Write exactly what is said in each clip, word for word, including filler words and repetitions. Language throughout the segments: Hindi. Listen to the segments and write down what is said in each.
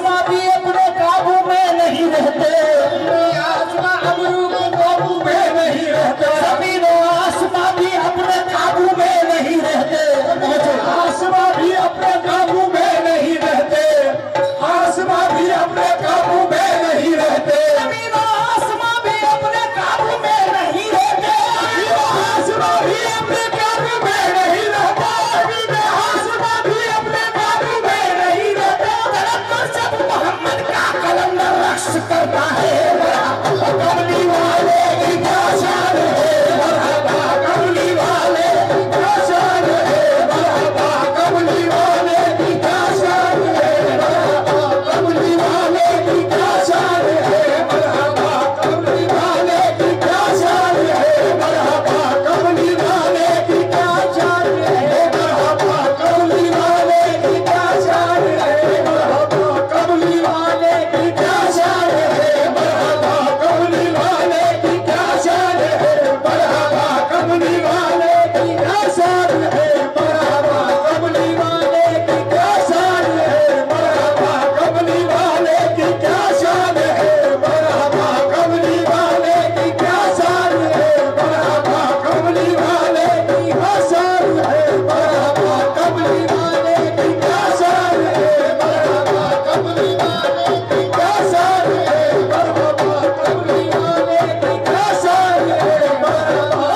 आसमां भी अपने काबू में नहीं रहते, आसमां अबरू के काबू में नहीं रहते, जमीन और आसमां भी अपने काबू में नहीं रहते, आसमां भी अपने काबू में नहीं रहते, आसमां भी अपने काबू में नहीं रहते, जमीन और आसमां भी अपने काबू में नहीं रहते, आसमां भी अपने काबू में नहीं रहता, आसमां भी अपने काबू में नहीं रहता। तरक्कर जब मोहम्मद का कलंदर रक्स करता है, कमली वाले की क्या शान है, मरहबा कमली वाले की क्या शान है, मरहबा कमली वाले की क्या शान है, मरहबा कमली वाले की क्या शान है, मरहबा कमली वाले की क्या शान है, मरहबा कमली वाले की क्या शान है, मरहबा कमली वाले की क्या शान है, मरहबा कमली वाले की क्या शान है, मरहबा कमली वाले की क्या शान है, मरहबा कमली वाले की क्या शान है, मरहबा कमली वाले की क्या शान है, मरहबा कमली वाले की क्या शान है, मरहबा कमली वाले की क्या शान है, मरहबा कमली वाले की क्या शान है, मरहबा कमली वाले की क्या शान है, मरहबा कमली वाले की क्या शान है, मरहबा कमली वाले की क्या शान है, मरहबा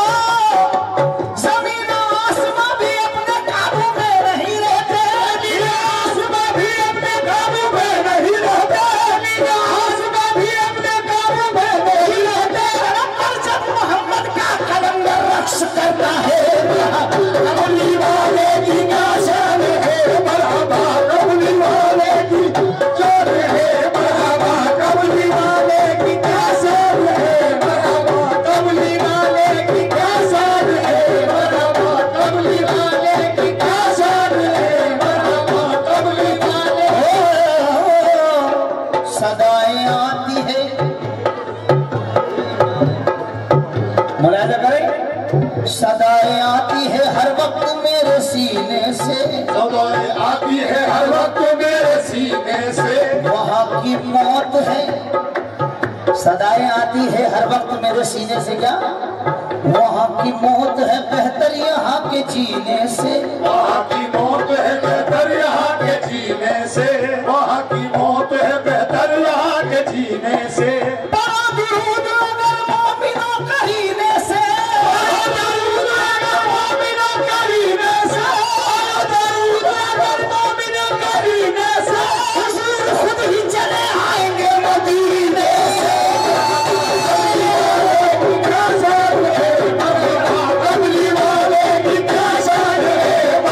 जमीन और आसमां भी अपने काबू में नहीं रहते, आसमां भी अपने काबू में नहीं रहते, आसमां भी अपने काबू में नहीं रहते। तरक्कर जब मोहम्मद का कलंदर रक्स करता है, कमली वाले की क्या शान है, मरहबा कमली वाले की शान है, मरहबा कमली वाले की क्या शान है, मरहबा कमली वाले की क्या शान है, मरहबा कमली वाले की क्या शान है, मरहबा कमली वाले सदाएं आती है, मुलाजा करें, सदाएं आती है हर वक्त मेरे सीने से, सदाएं आती है हर वक्त मेरे सीने से, वहाँ की मौत है। सदाएं आती है हर वक्त मेरे सीने से, क्या वहाँ की मौत है बेहतर यहाँ के जीने से, वहाँ की मौत है बेहतर यहाँ के जीने से, वहाँ की मौत है बेहतर यहाँ के जीने से, बड़ा दुरूद अगर मोमिनों करीने से, दरूद अगर मोमिनों करीने से, दरूद अगर मोमिनों करीने से, हुजूर खुद ही चले आएंगे मदीने से। क्या शान है, मरहबा कमली वाले की क्या शान है,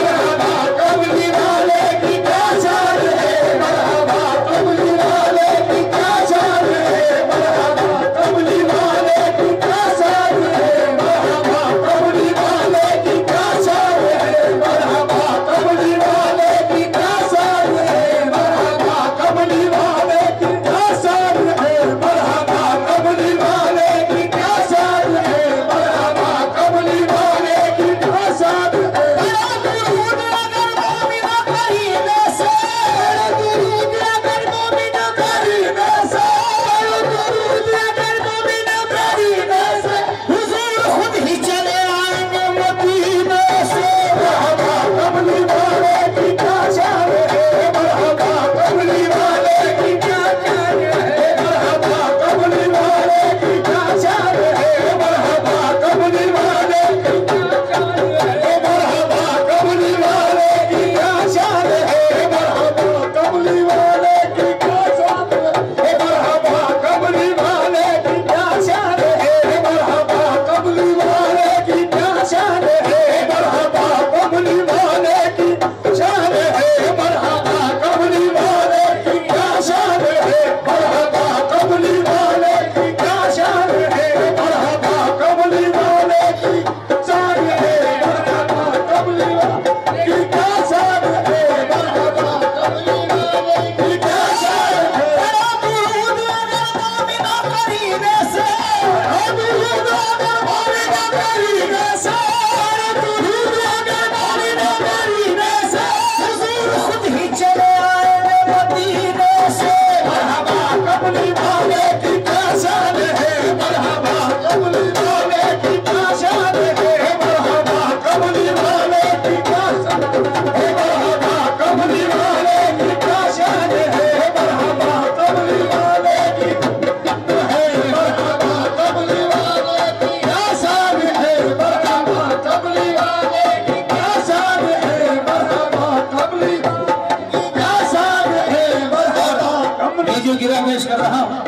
जो गिरा पेश कर रहा हूं,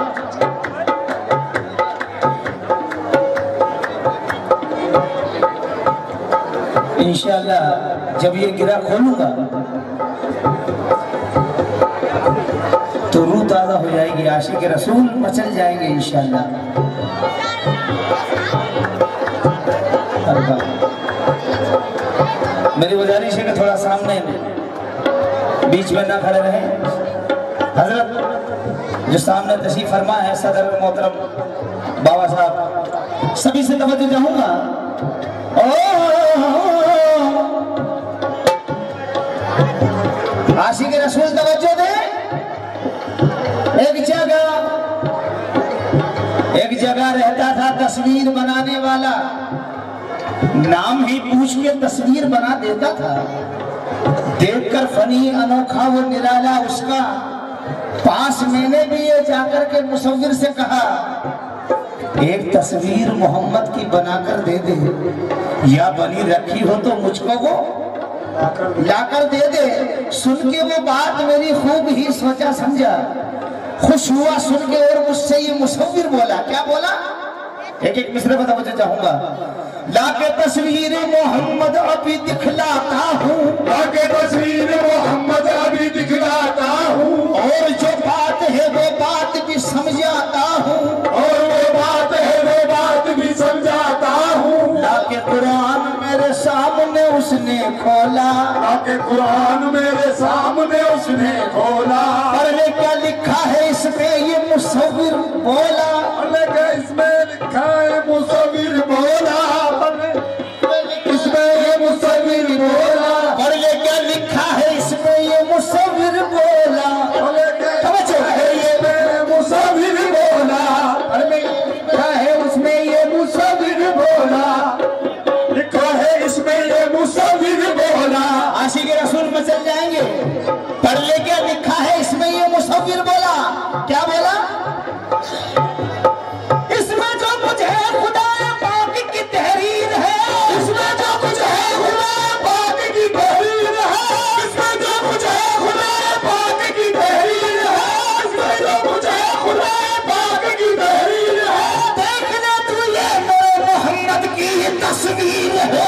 इंशाअल्लाह जब ये गिरा खोलूंगा तो रूह ताज़ा हो जाएगी, आशिक रसूल मचल जाएंगे इंशाअल्लाह। मेरी गुजारिश है कि थोड़ा सामने बीच में ना खड़े रहे। हजरत जो सामने तशरीफ फरमा है सदर मोहतरम बाबा साहब, सभी से तवज्जो चाहूंगा। आशिक रसूल तवज्जो दे। एक जगह एक जगह रहता था तस्वीर बनाने वाला, नाम ही पूछ के तस्वीर बना देता था। देखकर फनी अनोखा वो निराला उसका, पास मैंने भी ये जाकर के मुसव्विर से कहा एक तस्वीर मोहम्मद की बनाकर दे दे, या बनी रखी हो तो मुझको वो लाकर दे दे। सुन के वो बात मेरी खूब ही सोचा समझा, खुश हुआ सुन के, और मुझसे ये मुसव्विर बोला, क्या बोला? एक एक मिसरे बता मुझे चाहूंगा। लाके तस्वीर मोहम्मद अभी दिखलाता हूँ, लाके तस्वीर मोहम्मद अभी दिखलाता हूँ, और जो बात है वो बात भी समझाता हूँ, और वो बात है वो बात भी समझाता हूँ। लाके कुरान मेरे सामने उसने खोला, लाके कुरान मेरे सामने उसने खोला, पढ़ने क्या लिखा है इसमें ये मुसव्विर बोला, इसमें लिखा है मुसव्विर बोला, इसमें ये मुसव्विर बोला, पढ़ने क्या लिखा है इसमें ये मुसव्विर बोला, मुसव्विर बोला, लिखा है उसमें ये मुसव्विर बोला, लिखा है इसमें ये मुसव्विर बोला। आशिक रसूल मचल जाएंगे। पढ़ ले क्या लिखा है इसमें ये मुसव्विर बोला, क्या बोला? इसमें जो कुछ है खुदा पाक की तहरीर है, इसमें जो कुछ है खुदा पाक की तहरीर है, इसमें जो कुछ है खुदा पाक की तहरीर है, इसमें जो कुछ है खुदा पाक की तहरीर है। देखने तू ये मेरे मोहम्मद की तस्वीर है,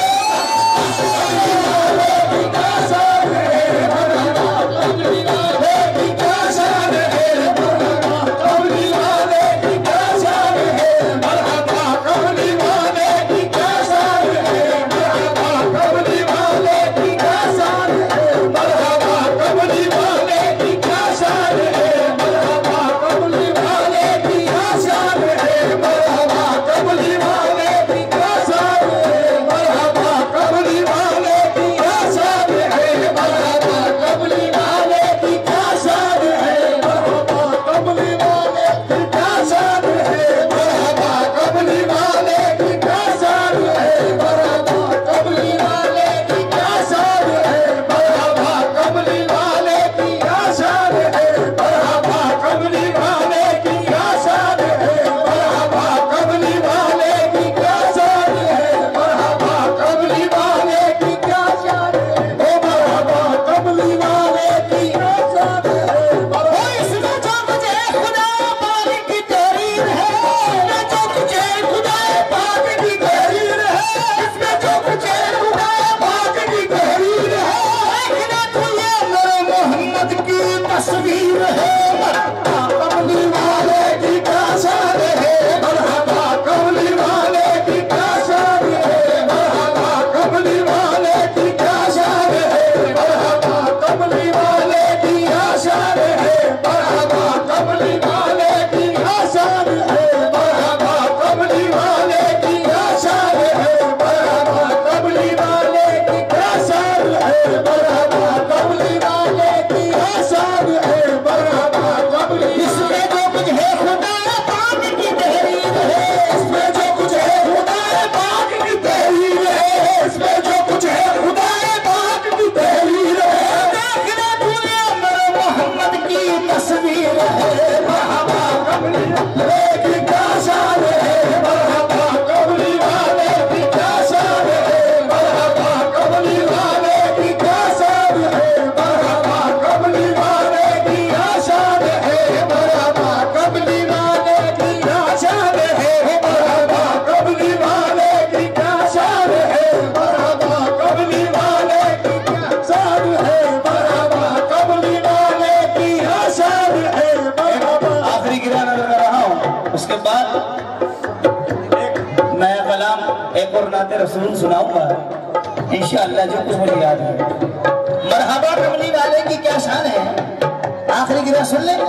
रसूल सुनाऊंगा इंशाअल्लाह जो कुछ मुझे याद है। मरहबा कमली वाले की क्या शान है, आखिरी गिरा सुन ले।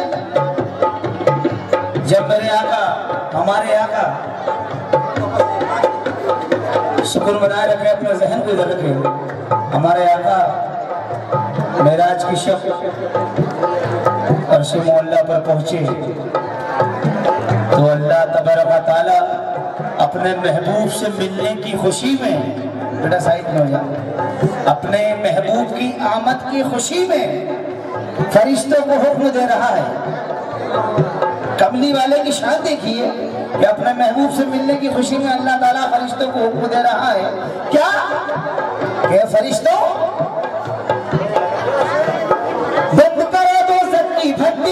जब मेरे आका, हमारे आका, शुक्र बनाए रखे, अपने जहन को इधर रखे, हमारे आका मेराज की शब अर्श मोहल्ला पर पहुंचे तो अल्लाह तबारक व तआला अपने महबूब से मिलने की खुशी में, बेटा साइड में हो जा, अपने महबूब की आमद की खुशी में फरिश्तों को हुक्म दे रहा है। कमली वाले की शान देखिए कि अपने महबूब से मिलने की खुशी में अल्लाह ताला फरिश्तों को हुक्म दे रहा है। क्या ये फरिश्तों, बंद करो दो सत्ती भट्टी